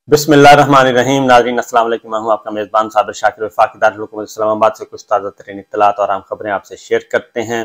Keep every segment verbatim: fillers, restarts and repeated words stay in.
बिस्मिल्लाहिर्रहमानिर्रहीम। नाज़रीन अस्सलाम वालेकुम। मैं हूं आपका मेज़बान साबिर शाकिर वफाकी दारुल इस्लामाबाद से कुछ ताज़ा तरीन इत्तलात और अहम खबरें आपसे शेयर करते हैं।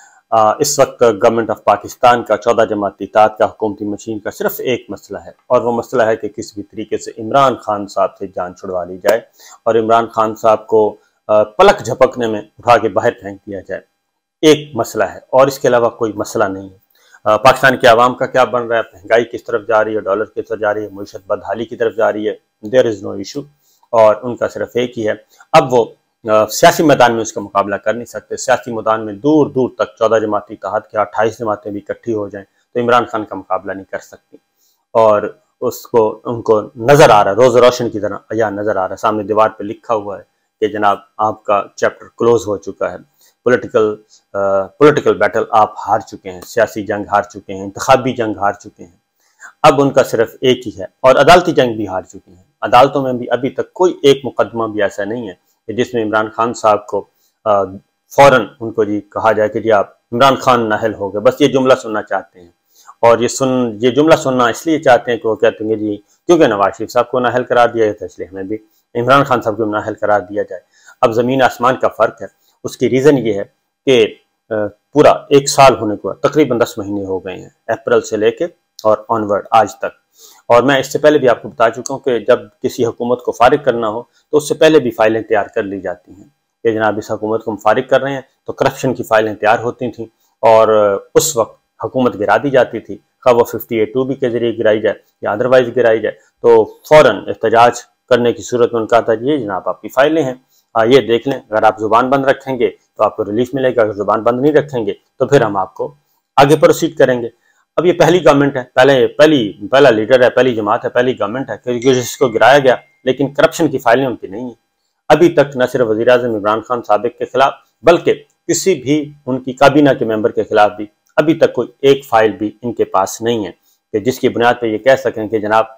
आ, इस वक्त गवर्नमेंट ऑफ पाकिस्तान का चौदह जमाती इत्तेहाद का हुकूमती मशीन का सिर्फ एक मसला है, और वो मसला है कि किसी भी तरीके से इमरान खान साहब से जान छुड़वा ली जाए और इमरान खान साहब को आ, पलक झपकने में उठा के बाहर फेंक दिया जाए। एक मसला है और इसके अलावा कोई मसला नहीं है। पाकिस्तान की आवाम का क्या बन रहा है, महंगाई किस तरफ जा रही है, डॉलर किस तरफ जा रही है, मईशत बदहाली की तरफ जा रही है, देयर इज़ नो इशू। और उनका सिर्फ एक ही है, अब वो आ, सियासी मैदान में उसका मुकाबला कर नहीं सकते। सियासी मैदान में दूर दूर तक चौदह जमाती इत्तेहाद के अट्ठाईस जमातें भी इकट्ठी हो जाएं तो इमरान खान का मुकाबला नहीं कर सकती। और उसको उनको नज़र आ रहा है, रोज़ रोशन की तरह या नज़र आ रहा है, सामने दीवार पर लिखा हुआ है कि जनाब आपका चैप्टर क्लोज हो चुका है, पॉलिटिकल पॉलिटिकल बैटल आप हार चुके हैं, सियासी जंग हार चुके हैं, इंतखाबी जंग हार चुके हैं। अब उनका सिर्फ एक ही है, और अदालती जंग भी हार चुके हैं। अदालतों में भी अभी तक कोई एक मुकदमा भी ऐसा नहीं है कि जिसमें इमरान खान साहब को आ, फौरन उनको जी कहा जाए कि जी आप इमरान खान नाहल हो गए। बस ये जुमला सुनना चाहते हैं, और ये सुन ये जुमला सुनना इसलिए चाहते हैं कि वो कहते हैं जी क्योंकि नवाज शरीफ साहब को नाहल करार दिया था, इसलिए हमें भी इमरान खान साहब को नाहल करार दिया जाए। अब ज़मीन आसमान का फ़र्क है। उसकी रीज़न ये है कि पूरा एक साल होने को तकरीबन दस महीने हो गए हैं, अप्रैल से लेके और ऑनवर्ड आज तक। और मैं इससे पहले भी आपको बता चुका हूँ कि जब किसी हुकूमत को फारिग करना हो तो उससे पहले भी फाइलें तैयार कर ली जाती हैं कि जनाब इस हुकूमत को हम फारिग कर रहे हैं। तो करप्शन की फाइलें तैयार होती थी और उस वक्त हुकूमत गिरा दी जाती थी, खा वो फिफ्टी ए टू बी के जरिए गिराई जाए या अदरवाइज गिराई जाए। तो फ़ौरन एहतजाज करने की सूरत में उनका था ये जनाब आपकी फाइलें हैं, ये देख लें, अगर आप जुबान बंद रखेंगे तो आपको रिलीफ मिलेगा, अगर जुबान बंद नहीं रखेंगे तो फिर हम आपको आगे प्रोसीड करेंगे। अब ये पहली गवर्नमेंट है, पहले पहली पहला लीडर है, पहली जमात है, पहली गवर्नमेंट है क्योंकि जिसको गिराया गया, लेकिन करप्शन की फाइलें उनकी नहीं है अभी तक। न सिर्फ वज़ीर आज़म इमरान खान साबिक के खिलाफ बल्कि किसी भी उनकी काबीना के मेंबर के खिलाफ भी अभी तक कोई एक फाइल भी इनके पास नहीं है कि जिसकी बुनियाद पर ये कह सकें कि जनाब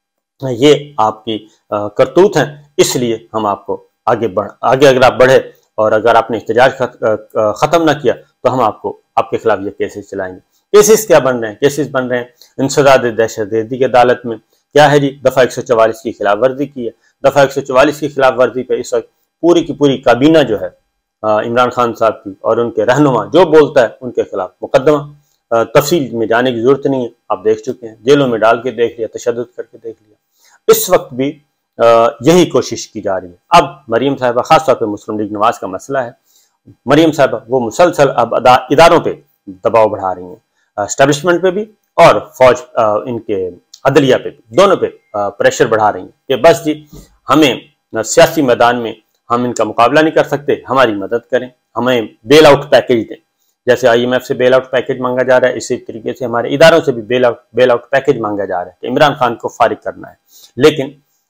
ये आपकी करतूत हैं, इसलिए हम आपको आगे बढ़ आगे अगर आप बढ़े और अगर आपने एहतजाज ख़त्म ना किया तो हम आपको आपके खिलाफ ये केसेस चलाएंगे। केसेस क्या बन रहे हैं? केसेस बन रहे हैं इंसदाद दहशतगर्दी की अदालत में। क्या है जी? दफ़ा एक सौ चवालीस की खिलाफ वर्जी की है। दफ़ा एक सौ चवालीस की खिलाफ वर्जी पे इस वक्त पूरी की पूरी काबीना जो है इमरान खान साहब की और उनके रहनुमा जो बोलता है उनके खिलाफ मुकदमा। तफसील में जाने की जरूरत नहीं है, आप देख चुके हैं, जेलों में डाल के देख लिया, तशद्दुद करके देख लिया। इस वक्त भी यही कोशिश की जा रही है। अब मरीम साहिबा, खासतौर पर मुस्लिम लीग नवाज का मसला है, मरीम साहिबा वो मुसलसल अब इदारों पे दबाव बढ़ा रही हैं, एस्टेब्लिशमेंट पे भी और फौज इनके अदलिया पे भी, दोनों पे प्रेशर बढ़ा रही हैं कि बस जी हमें सियासी मैदान में हम इनका मुकाबला नहीं कर सकते, हमारी मदद करें, हमें बेल आउट पैकेज दें। जैसे आई एम एफ से बेल आउट पैकेज मांगा जा रहा है, इसी तरीके से हमारे इदारों से भी bail out bail out package मांगा जा रहा है कि इमरान खान को फारिग करना है। लेकिन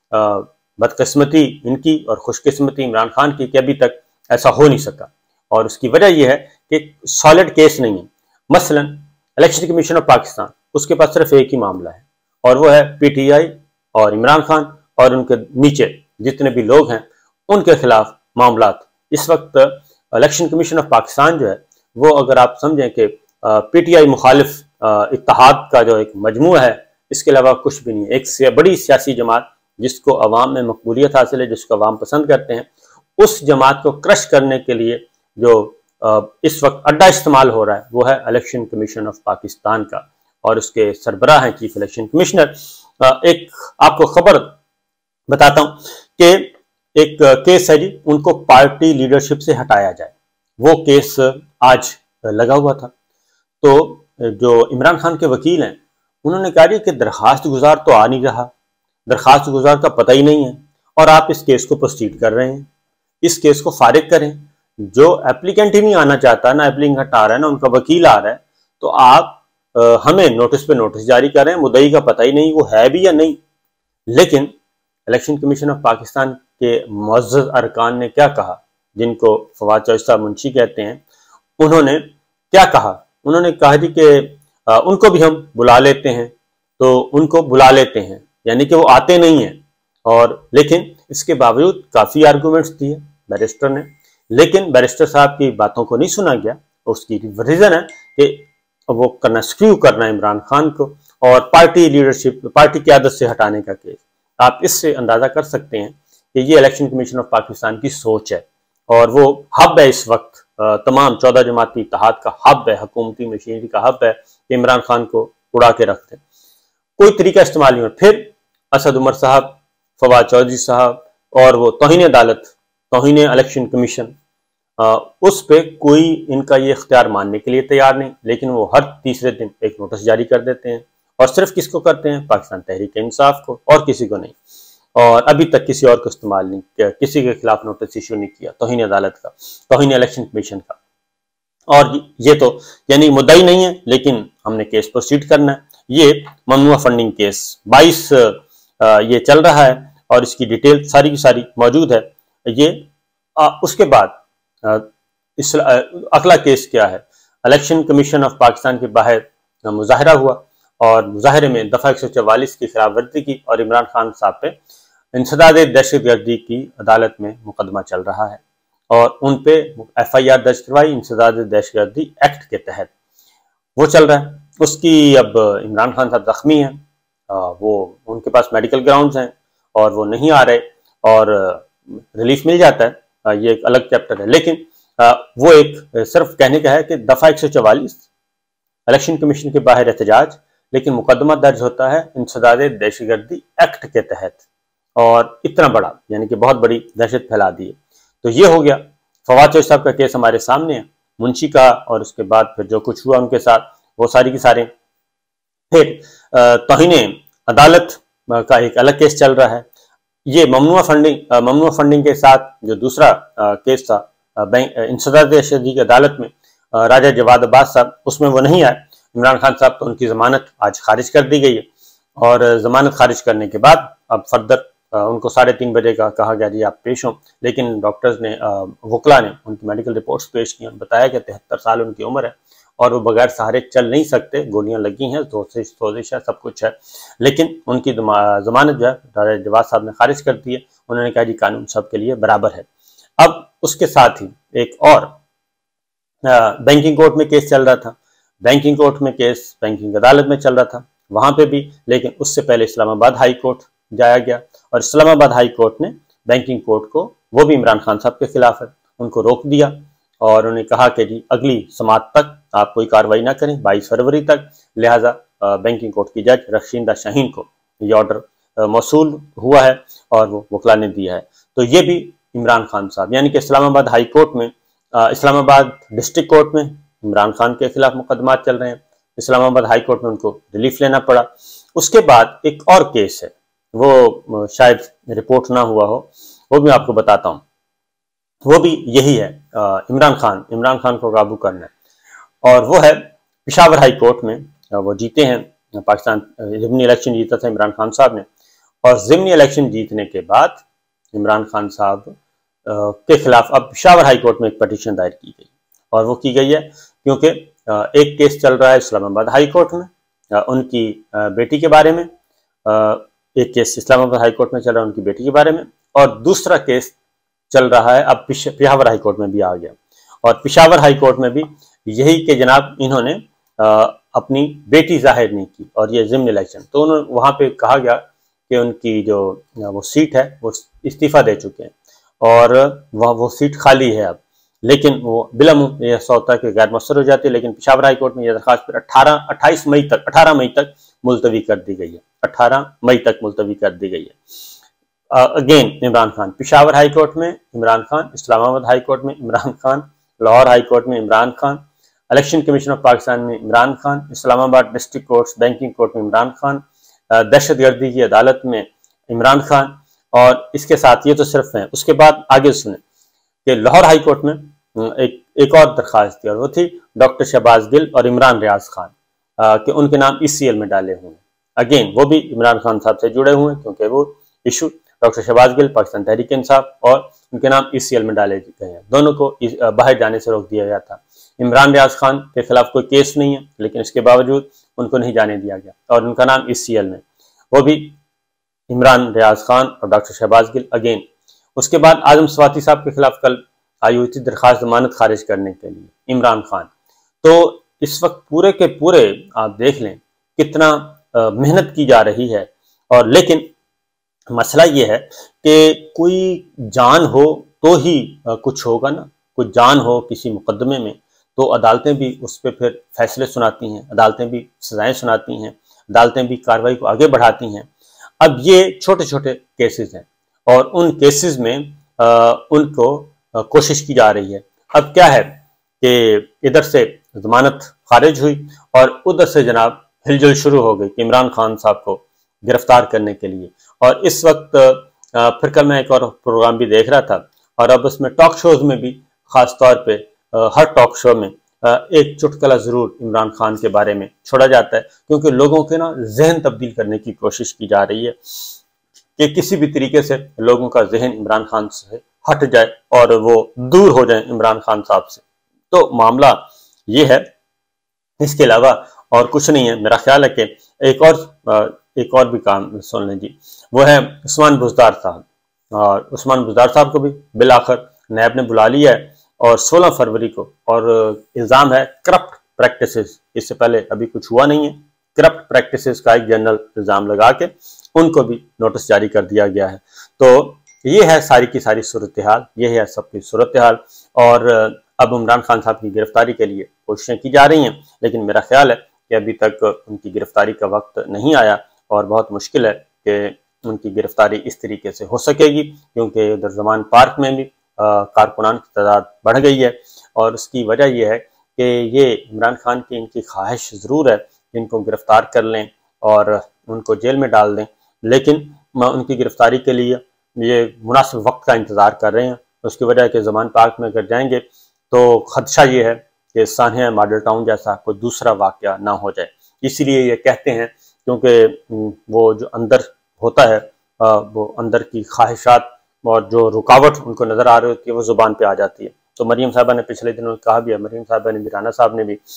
बदकिस्मती इनकी और खुशकिस्मती इमरान खान की कि अभी तक ऐसा हो नहीं सका, और उसकी वजह यह है कि सॉलिड केस नहीं है। मसलन इलेक्शन कमीशन ऑफ पाकिस्तान, उसके पास सिर्फ एक ही मामला है और वो है पीटीआई और इमरान खान और उनके नीचे जितने भी लोग हैं उनके खिलाफ मामलात। इस वक्त इलेक्शन कमीशन ऑफ पाकिस्तान जो है वो, अगर आप समझें कि पीटीआई मुखालिफ इत्तेहाद का जो एक मजमू है, इसके अलावा कुछ भी नहीं है। एक बड़ी सियासी जमात जिसको अवाम में मकबूलियत हासिल है, जिसको अवाम पसंद करते हैं, उस जमात को क्रश करने के लिए जो इस वक्त अड्डा इस्तेमाल हो रहा है वो है इलेक्शन कमीशन ऑफ पाकिस्तान का, और उसके सरबराह हैं चीफ इलेक्शन कमिश्नर। एक आपको खबर बताता हूँ कि एक केस है जी, उनको पार्टी लीडरशिप से हटाया जाए, वो केस आज लगा हुआ था। तो जो इमरान खान के वकील हैं उन्होंने कहा जी कि दरखास्त गुजार तो आ नहीं रहा, दरखास्त गुजार का पता ही नहीं है, और आप इस केस को प्रोसीड कर रहे हैं, इस केस को फारिग करें। जो एप्लीकेंट ही नहीं आना चाहता, ना एप्लीकेंट आ रहा है ना उनका वकील आ रहा है, तो आप आ, हमें नोटिस पे नोटिस जारी कर रहे हैं, मुद्दई का पता ही नहीं वो है भी या नहीं। लेकिन इलेक्शन कमीशन ऑफ पाकिस्तान के मुअज़्ज़ज़ अरकान ने क्या कहा, जिनको फवाद चौधरी मुंशी कहते हैं, उन्होंने क्या कहा? उन्होंने कहा जी कि उनको भी हम बुला लेते हैं, तो उनको बुला लेते हैं, यानी कि वो आते नहीं हैं। और लेकिन इसके बावजूद काफ़ी आर्गूमेंट्स दिए बैरिस्टर ने, लेकिन बैरिस्टर साहब की बातों को नहीं सुना गया। उसकी रीज़न है कि वो करना स्क्रू करना इमरान खान को और पार्टी लीडरशिप, पार्टी क़यादत से हटाने का केस। آپ اس سے اندازہ کر سکتے ہیں کہ یہ الیکشن کمیشن آف پاکستان کی سوچ ہے، اور وہ ہب ہے اس وقت، تمام چودہ جماعتی اتحاد کا ہب ہے، حکومتی مشینری کا ہب ہے کہ عمران خان کو اڑا کے رکھ دیں۔ کوئی طریقہ استعمال نہیں ہو۔ پھر اسد عمر صاحب، فواد چودھری صاحب اور وہ توہین عدالت، توہین الیکشن کمیشن، اس پہ کوئی ان کا یہ اختیار ماننے کے لیے تیار نہیں، لیکن وہ ہر تیسرے دن ایک نوٹس جاری کر دیتے ہیں، اور صرف کس کو کرتے ہیں؟ پاکستان تحریک انصاف کو، اور کسی کو نہیں، اور ابھی تک کسی اور کو استعمال نہیں کیا، کسی کے خلاف نوٹس ایشو نہیں کیا توہین عدالت کا، توہین الیکشن کمیشن کا۔ اور یہ تو یعنی مدعی نہیں ہے، لیکن ہم نے کیس پروسیڈ کرنا ہے۔ یہ ممنوعہ فنڈنگ کیس بائیس یہ چل رہا ہے، اور اس کی ڈیٹیل ساری کی ساری موجود ہے۔ یہ اس کے بعد اگلا کیس کیا ہے؟ الیکشن کمیشن آف پاکستان کے باہر مظاہرہ ہوا، اور مظاہرے میں دفعہ ایک سو چوالیس کی خلاف ورزی کی، اور عمران خان صاحب پہ انسداد دہشت گردی کی عدالت میں مقدمہ چل رہا ہے، اور ان پہ ایف آئی آر درج کروائی انسداد دہشت گردی ایکٹ کے تحت، وہ چل رہا ہے۔ اس کی اب عمران خان صاحب زخمی ہیں، وہ ان کے پاس میڈیکل گراؤنڈز ہیں، اور وہ نہیں آ رہے، اور ریلیف مل جاتا ہے، یہ ایک الگ چیپٹر ہے۔ لیکن وہ ایک صرف کہنے کا ہے کہ دفعہ ایک سو چوالیس الیکشن کمیشن کے باہر احتجاج، لیکن مقدمہ درج ہوتا ہے انسداد دہشت گردی ایکٹ کے تحت، اور اتنا بڑا یعنی کہ بہت بڑی دہشت پھیلا دی ہے۔ تو یہ ہو گیا۔ فواد چودھری صاحب کا کیس ہمارے سامنے ہے، منشی کا، اور اس کے بعد پھر جو کچھ ہوا ان کے ساتھ وہ ساری کی سارے۔ پھر توہین عدالت کا ایک الگ کیس چل رہا ہے۔ یہ ممنوعہ فنڈنگ ممنوعہ فنڈنگ کے ساتھ جو دوسرا کیس تھا انسداد دہشت گردی کی عدالت میں، راجہ جواد عباس صاحب، اس میں وہ نہیں آئے عمران خان صاحب، تو ان کی ضمانت آج خارج کر دی گئی ہے، اور ضمانت خارج کرنے کے بعد اب فردر ان کو ساڑھے تین بجے کا کہا گیا جی آپ پیش ہوں، لیکن ڈاکٹرز نے، وکلا نے ان کی میڈیکل رپورٹس پیش کی، بتایا کہ تہتر سال ان کی عمر ہے، اور وہ بغیر سہارے چل نہیں سکتے، گولیاں لگی ہیں، سوزش ہے، سب کچھ ہے، لیکن ان کی ضمانت جو ہے راجہ جواد صاحب نے خارج کر دی ہے۔ انہوں نے کہا جی قانون سب کے لیے برابر ہے۔ اب اس کے ساتھ ہی ایک اور بینکنگ کورٹ میں کیس چل رہا تھا، بینکنگ کورٹ میں کیس بینکنگ عدالت میں چل رہا تھا، وہاں پہ بھی، لیکن اس سے پہلے اسلام آباد ہائی کورٹ جایا گیا، اور اسلام آباد ہائی کورٹ نے بینکنگ کورٹ کو، وہ بھی عمران خان صاحب کے خلاف ہے، ان کو روک دیا، اور انہوں نے کہا کہ جی اگلی سماعت تک آپ کوئی کارروائی نہ کریں، بائیس فروری تک، لہٰذا بینکنگ کورٹ کی جج رخشندہ شاہین کو یہ آرڈر موصول ہوا ہے، اور وہ وکلا نے دیا ہے۔ تو یہ بھی عمران خان صاحب، یعنی کہ اسلام آباد ہائی کورٹ میں، اسلام آباد ڈسٹرکٹ کورٹ میں عمران خان کے خلاف مقدمات چل رہے ہیں، اسلام آباد ہائی کورٹ میں ان کو ریلیف لینا پڑا۔ اس کے بعد ایک اور کیس ہے، وہ شاید رپورٹ نہ ہوا ہو، وہ بھی آپ کو بتاتا ہوں، وہ بھی یہی ہے، عمران خان عمران خان کو قابو کرنا ہے، اور وہ ہے پشاور ہائی کورٹ میں، وہ جیتے ہیں، پاکستان ضمنی الیکشن جیتا تھا عمران خان صاحب نے، اور ضمنی الیکشن جیتنے کے بعد عمران خان صاحب کے خلاف اب پشاور ہائی کورٹ میں ایک پٹیشن دائر کی گئی، اور وہ کی گئی ہے کیونکہ ایک کیس چل رہا ہے اسلام آباد ہائی کورٹ میں ان کی بیٹی کے بارے میں، ایک کیس اسلام آباد ہائی کورٹ میں چل رہا ہے ان کی بیٹی کے بارے میں، اور دوسرا کیس چل رہا ہے اب پشاور ہائی کورٹ میں بھی آ گیا، اور پشاور ہائی کورٹ میں بھی یہی کہ جناب انہوں نے اپنی بیٹی ظاہر نہیں کی، اور یہ ضمن الیکشن، تو انہوں وہاں پہ کہا گیا کہ ان کی جو وہ سیٹ ہے وہ استعفیٰ دے چکے ہیں، اور وہ وہ سیٹ خالی ہے اب، لیکن وہ بالعموم یہ ایسا ہوتا ہے کہ غیر مؤثر ہو جاتی ہے، لیکن پشاور ہائی کورٹ میں یہ درخواست پھر اٹھارہ اٹھائیس مئی تک اٹھارہ مئی تک ملتوی کر دی گئی ہے، اٹھارہ مئی تک ملتوی کر دی گئی ہے۔ Again Imran Khan Peshawar high court میں Imran Khan, Islamabad high court میں عمران خان، لاہور ہائی کورٹ میں Imran Khan, election commission of Pakistan میں عمران خان، اسلام آباد ڈسٹرکٹ کورٹس بینکنگ کورٹ میں عمران خان، دہشت گردی کی عدالت میں عمران خان، اور اس کے ساتھ یہ تو صرف ہیں۔ اس کے بعد آگے سنیں کہ لاہور ہائی کورٹ میں ایک ایک اور درخواست تھی، اور وہ تھی ڈاکٹر شہباز گل اور عمران ریاض خان کہ ان کے نام ای سی ایل میں ڈالے ہوئے ہیں، اگین وہ بھی عمران خان صاحب سے جڑے ہوئے ہیں، کیونکہ وہ ایشو ڈاکٹر شہباز گل پاکستان تحریک انصاف اور ان کے نام ای سی ایل میں ڈالے گئے ہیں، دونوں کو باہر جانے سے روک دیا گیا تھا۔ عمران ریاض خان کے خلاف کوئی کیس نہیں ہے، لیکن اس کے باوجود ان کو نہیں جانے دیا گیا، اور ان کا نام ای سی ایل میں، وہ بھی عمران ریاض خان اور ڈاکٹر شہباز گل اگین۔ اس کے بعد اعظم سواتی صاحب کے خلاف کل آئی ہوئی تھی درخواست ضمانت خارج کرنے کے لیے عمران خان۔ تو اس وقت پورے کے پورے آپ دیکھ لیں کتنا محنت کی جا رہی ہے، اور لیکن مسئلہ یہ ہے کہ کوئی جان ہو تو ہی کچھ ہوگا نا، کوئی جان ہو کسی مقدمے میں تو عدالتیں بھی اس پہ پھر فیصلے سناتی ہیں، عدالتیں بھی سزائیں سناتی ہیں، عدالتیں بھی کارروائی کو آگے بڑھاتی ہیں۔ اب یہ چھوٹے چھوٹے کیسز ہیں اور ان کیسز میں ان کو کوشش کی جا رہی ہے۔ اب کیا ہے کہ ادھر سے ضمانت خارج ہوئی اور ادھر سے جناب ہلجل شروع ہو گئی کہ عمران خان صاحب کو گرفتار کرنے کے لیے۔ اور اس وقت پھر کل میں ایک اور پروگرام بھی دیکھ رہا تھا اور اب اس میں ٹاک شوز میں بھی خاص طور پہ ہر ٹاک شو میں ایک چٹکلا ضرور عمران خان کے بارے میں چھوڑا جاتا ہے، کیونکہ لوگوں کے نا ذہن تبدیل کرنے کی کوشش کی جا رہی ہے کہ کسی بھی طریقے سے لوگوں کا ذہن عمران خان سے ہٹ جائے اور وہ دور ہو جائیں عمران خان صاحب سے۔ تو معاملہ یہ ہے، اس کے علاوہ اور کچھ نہیں ہے۔ میرا خیال ہے کہ ایک اور ایک اور بھی کام سن لیں جی، وہ ہے عثمان بزدار صاحب، اور عثمان بزدار صاحب کو بھی بالآخر نیب نے بلا لیا ہے اور سولہ فروری کو، اور الزام ہے کرپٹ پریکٹسز، اس سے پہلے ابھی کچھ ہوا نہیں ہے، کرپٹ پریکٹسز کا ایک جنرل الزام لگا کے ان کو بھی نوٹس جاری کر دیا گیا ہے۔ تو یہ ہے ساری کی ساری صورتحال، یہ ہے سب کی صورتحال، اور اب عمران خان صاحب کی گرفتاری کے لیے کوششیں کی جا رہی ہیں، لیکن میرا خیال ہے کہ ابھی تک ان کی گرفتاری کا وقت نہیں آیا اور بہت مشکل ہے کہ ان کی گرفتاری اس طریقے سے ہو سکے گی، کیونکہ ادھر زمان پارک میں بھی کارکنان کی تعداد بڑھ گئی ہے، اور اس کی وجہ یہ ہے کہ یہ عمران خان کی ان کی خواہش ضرور ہے کہ ان کو گرفتار کر لیں اور ان کو جیل میں ڈال دیں، لیکن ان کی گرفتاری کے لیے یہ مناسب وقت کا انتظار کر رہے ہیں۔ اس کی وجہ ہے کہ زمان پارک میں اگر جائیں گے تو خدشہ یہ ہے کہ سانحہ ماڈل ٹاؤن جیسا کوئی دوسرا واقعہ نہ ہو جائے، اسی لیے یہ کہتے ہیں، کیونکہ وہ جو اندر ہوتا ہے وہ اندر کی خواہشات اور جو رکاوٹ ان کو نظر آ رہی ہوتی ہے وہ زبان پہ آ جاتی ہے۔ تو مریم صاحبہ نے پچھلے دنوں کہا بھی ہے، مریم صاحبہ نے بھی، رانا صاحب نے بھی،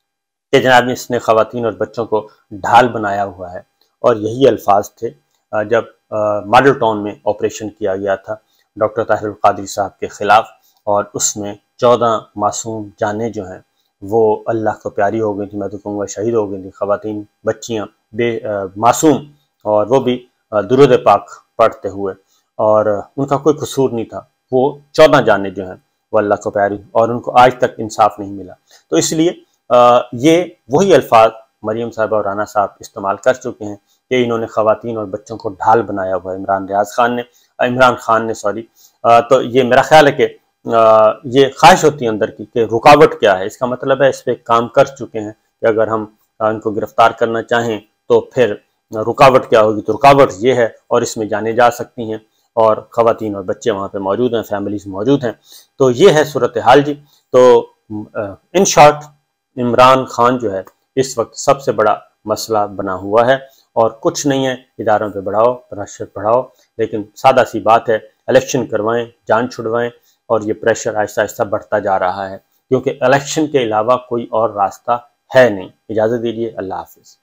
کہ جناب اس نے خواتین اور بچوں کو ڈھال بنایا ہوا ہے، اور یہی الفاظ تھے جب ماڈل ٹاؤن میں آپریشن کیا گیا تھا ڈاکٹر طاہر القادری صاحب کے خلاف، اور اس میں چودہ معصوم جانیں جو ہیں وہ اللہ کو پیاری ہو گئی تھی، میں تو کہوں گا شہید ہو گئی تھی، خواتین، بچیاں، بے معصوم، اور وہ بھی درود پاک پڑھتے ہوئے، اور ان کا کوئی قصور نہیں تھا، وہ چودہ جانیں جو ہیں وہ اللہ کو پیاری، اور ان کو آج تک انصاف نہیں ملا۔ تو اس لیے یہ وہی الفاظ مریم صاحبہ اور رانا صاحب استعمال کر چکے ہیں کہ انہوں نے خواتین اور بچوں کو ڈھال بنایا ہوا ہے، عمران ریاض خان نے عمران خان نے سوری تو یہ میرا خیال ہے کہ یہ خواہش ہوتی ہے اندر کی کہ رکاوٹ کیا ہے، اس کا مطلب ہے اس پہ کام کر چکے ہیں کہ اگر ہم ان کو گرفتار کرنا چاہیں تو پھر رکاوٹ کیا ہوگی، تو رکاوٹ یہ ہے، اور اس میں جانے جا سکتی ہیں، اور خواتین اور بچے وہاں پہ موجود ہیں، فیملیز موجود ہیں۔ تو یہ ہے صورتحال جی۔ تو ان شارٹ عمران خان جو ہے اس وقت سب سے بڑا مسئلہ بنا ہوا ہے، اور کچھ نہیں ہے، اداروں پہ بڑھاؤ، پریشر بڑھاؤ، لیکن سادہ سی بات ہے، الیکشن کروائیں، جان چھڑوائیں، اور یہ پریشر آہستہ آہستہ بڑھتا جا رہا ہے، کیونکہ الیکشن کے علاوہ کوئی اور راستہ ہے نہیں۔ اجازت دیجیے، اللہ حافظ۔